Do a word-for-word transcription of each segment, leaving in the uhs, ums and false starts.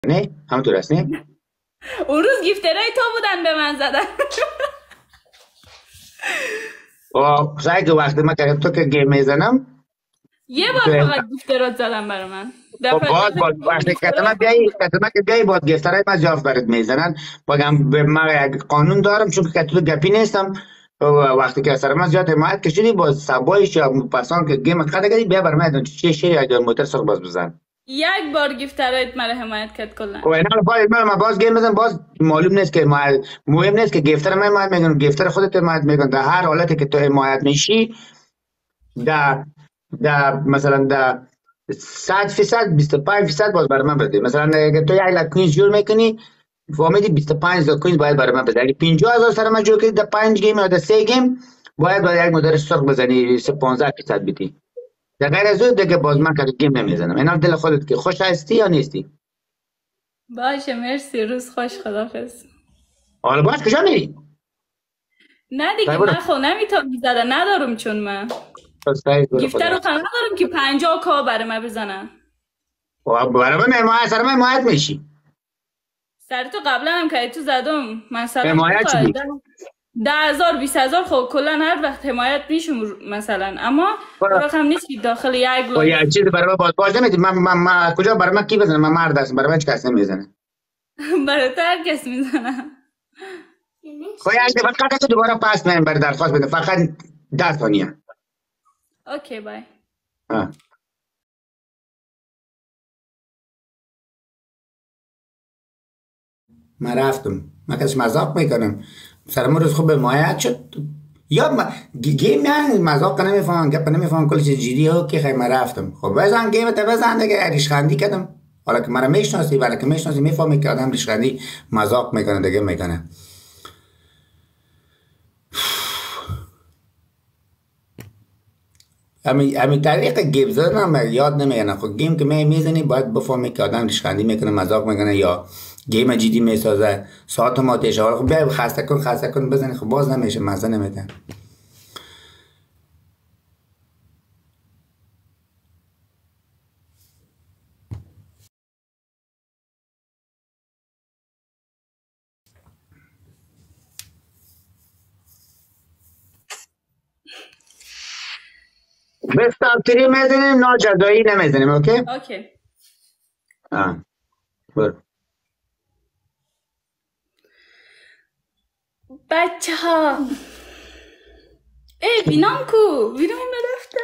نه همونطور است نه؟ اون روز گیفترهای تو بودن به من زدن. و سعی که وقتی من که تو که گیم میزنم یه بار فقط گیفترات زدن برای من. خب باز باز وقتی کتما بیایی کتما که بیایی باز گفترهای من جاف برات میزنن بگم به من یک قانون دارم چون که تو گپی نیستم و وقتی که سر من زیاد حمایت کشیدی باز سبایش یا پسان که گیم قد کردی بیا بر من چه شی یا موتور سر باز بزن یک بار گیفترات مرا حمایت کرد کلا. خب اینا باز من باز گیم بزنم باز معلوم نیست که مهم نیست که گفتر من حمایت میگن گفتر خودت حمایت میگن در هر حالتی که تو حمایت میشی در در مثلا در صد فیصد بیست و پنج فیصد باز برای من بده. مثلا اگه تو یک لک کوینز جور میکنی فهمیدی بیست و پنج هزار کوینز باید برای من بده. اگه پنجاه هزار سر من جور کردی در پنج گیم یا در سه گیم باید برای یک مدر سرخ بزنی پانزده فیصد بدی. در غیر از اون دیگه باز من که گیم نمیزنم. اینا دل خودت که خوش هستی یا نیستی. باشه مرسی روز خوش خداحافظ. حالا باز کجا میری؟ نه دیگه من خب نمیتونم زدن ندارم چون من گیفتر رو خانه ندارم که پنجاه کا برای من بزنن. برای من حمایت سر من حمایت میشی. سر تو قبلا هم که تو زدم مثلا حمایت چی؟ ده هزار بیست هزار خب کلا هر وقت حمایت میشم مثلا اما رقم نیست که داخل یک لایک یه چیز برای من باز باز نمیدی. من من کجا برای من کی بزنه؟ من مرد هستم برای من هیچ کس نمیزنه. برای تو هر کس میزنه. خب یک دفعه فقط دوباره پاس من بر درخواست بده فقط ده ثانیه. اوکی بای. ها من رفتم من کسی مذاق میکنم سر ما روز خوب حمایت شد یا گیم یعنی مذاق نمیفهمم گپ نمیفهمم کلی چیز جدی ها که خیلی من رفتم. خب بزن گیم تا بزن دیگه ریشخندی کردم. حالا که مرا میشناسی ولی که میشناسی میفهمی که آدم ریشخندی مذاق میکنه دیگه میکنه. امی امی طریق گیم زدن یاد نمیگنه. خب گیم که می میزنی باید بفهمی که آدم ریشخندی میکنه مذاق میکنه یا گیم جدی میسازه ساعت ما تیشه. حالا خب بیا خسته کن خسته کن بزنی خب باز نمیشه مزه نمیده. بستانتری میزنیم نا جزایی نمیزنیم. اوکی؟ اوکی. آه برو. بچه ها ای بینام کو بینام این رفتم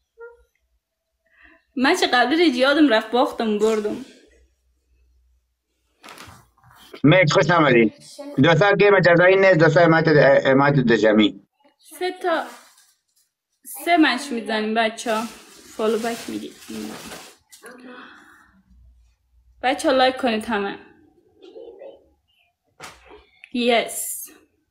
من چه قبلی ریجی یادم رفت باختم بردم. میک خوش آمدی. دوستا گیم جزایی نیست دوستا حمایت دژمی سه تا سه مچ میزنیم بچه ها فالو بک میدید. بچه ها لایک کنید همه. یس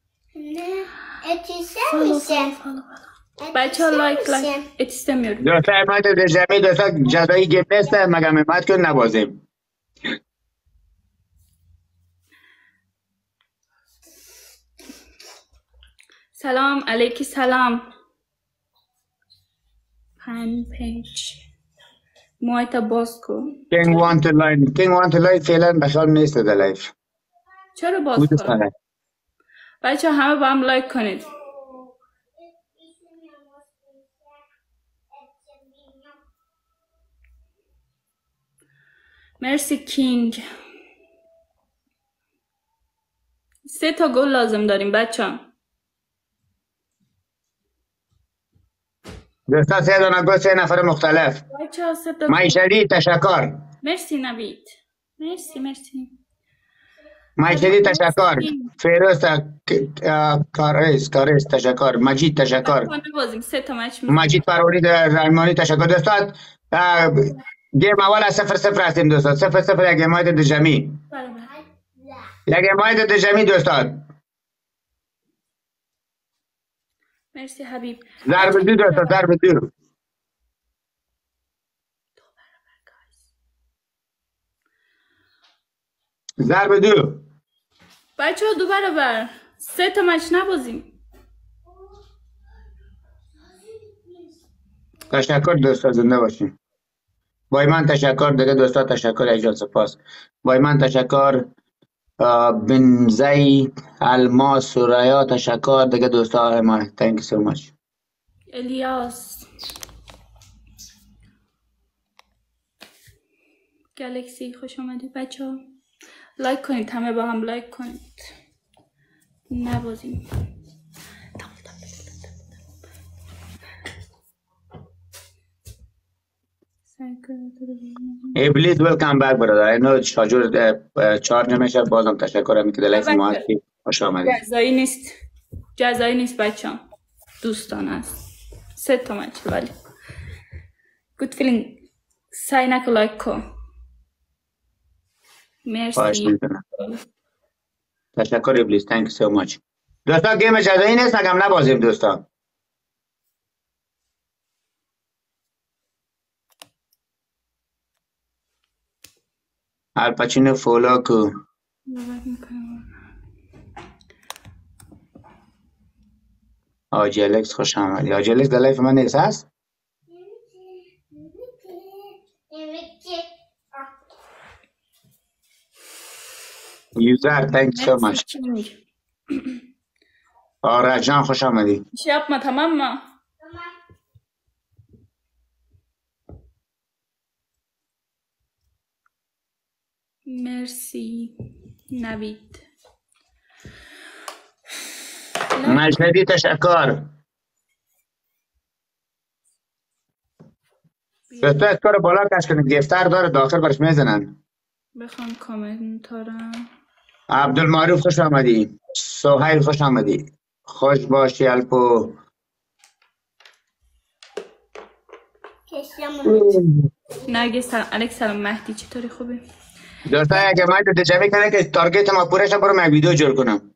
بچه ها لایک لایک اتستمیورد. دوستا حمایت دژمی دوستا جزایی گیم نیست مگه حمایت کن نبازیم. سلام علیکی سلام. پن پیج مویتا باز کن. کینگ وانت لاین کینگ وانت لاین فعلا بخوام نیست در لایف. چرا باز کن؟ بچه همه با هم لایک کنید. مرسی کینگ. سه تا گل لازم داریم بچه ها. دوستا سه دانه گل سه نفر مختلف. بچه ها سه تا معیشتی تشکر. مرسی نوید. مرسی مرسی. معیشتی تشکر. فیروز کاریس کاریس تشکر. مجید تشکر. سه تا مچ مجید پروری رحمانی تشکر. دوستا گیم اول از صفر صفر هستیم دوستا. صفر صفر یک حمایت دژمی. یک حمایت دژمی دوستا. مرسی حبیب. ضرب دو دوستا ضرب دو. ضرب دو. بچه ها دو برابر سه تا مچ نبازیم. تشکر دوستا زنده باشیم. بای من تشکر دیگه دوستا، تشکر اجال سپاس. بای من تشکر بنزی الماس سوریا، تشکر دیگه دوستا ما. thank you so much. الیاس گالکسی خوش آمدید بچه ها. لایک کنید، همه با هم لایک کنید. نبازیم. ابلیس ویلکم بک برادر. اینو شاجور چارج نمیشه. بازم تشکر همی که در لایف ما هستی. خوش آمدید. جزایی نیست، جزایی نیست بچه ها، دوستان است. سه تا مچ ولی good feeling. سعی نکو لایک کن. مرسی. تشکر ابلیس. thank you so much. دوستا گیم جزایی نیست، نگم نبازیم دوستا. الپاچینو فولاکو آجی الکس خوش آمدی. آجی الکس در لایف من نیست هست؟ یوزر thank you so much. آره جان خوش آمدی. شب ما تمام ما مرسی. نوید مجددی تشکر. دوستا اسکار بالا کش کنید، گفتر داره داخل برش میزنن. بخوام کامنتارم. عبدالمعروف خوش آمدی. سهیل خوش آمدی. خوش باشی الپو. نرگس سلام. الکس سلام. مهدی چطوری؟ خوبی؟ دوستا اگه من تو جمعی کنه که تارگت ما پورش برو من ویدیو جور کنم.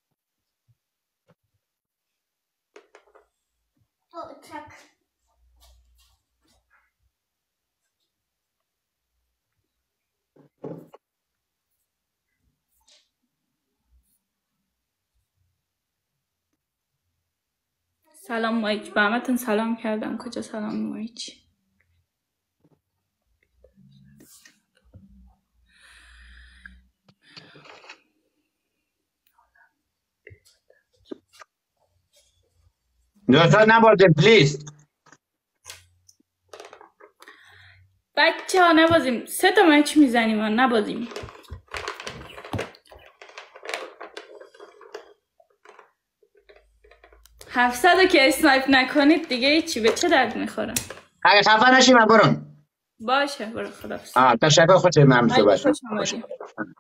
سلام مایک. به همتون سلام کردم. کجا سلام مایک؟ دوستا نبازیم پلیز. بچه ها نبازیم. سه تا مچ میزنیم و نبازیم. هفتصد که اسنایپ نکنید دیگه چی به چه درد میخوره؟ اگه خفه نشیم برون. باشه برو. خدافظ. آه تشکر. خوش من صحبت. خوش آمدید.